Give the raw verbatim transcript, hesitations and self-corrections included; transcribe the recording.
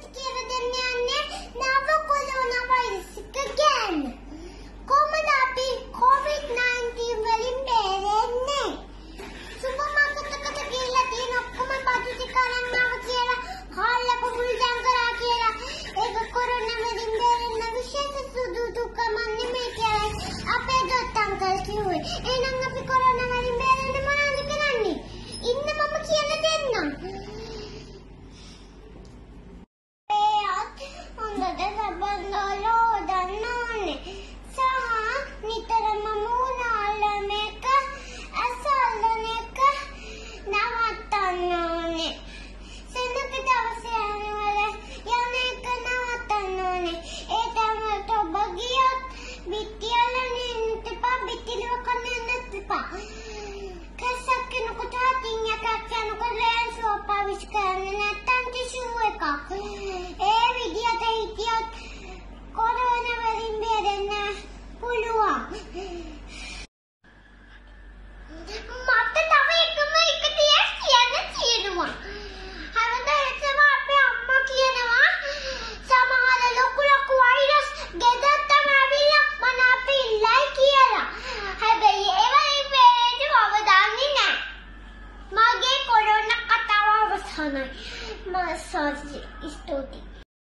කියලා දෙන්න යන්නේ නව කොරෝනා වෛරස් එක ගැන. කොහොමද අපි කොවිඩ් නයින්ටීන් වලින් බේරෙන්නේ? සුපර් මාකට් එකට ගිහලා තියෙන ඔක්කොම බඩු ටික අරන් ආව කියලා කාලා කුඹුල් දන් කරා කියලා ඒක කොරෝනා වලින් බේරෙන්න විශේෂ සුදුසුකමක් නෙමෙයි කියලා අපේ දොස්තර අංකල් කිව්වේ. එහෙනම් අපි කොරෝනා වලින් බේරෙන්න මොනවද කරන්නේ? ඉන්න මම කියලා දෙන්නම්. ඒ විදියට හිටියොත් කොරෝනා වලින් බේරෙන්න පුළුවන්. මට තව එකම එක දෙයක් කියන්න තියෙනවා. හැමදාම අපේ අම්මා කියනවා සමහර ලොකු ලොකු වෛරස් ගෙදරටම ඇවිල්ලා මම අපි ඉල්ලයි කියලා. හැබැයි ඒ වලින් බේරෙන්න මම දන්නේ නැහැ. මගේ කොරෝනා කතාව අවසానයි. මම සෝරි ස්තුතියි.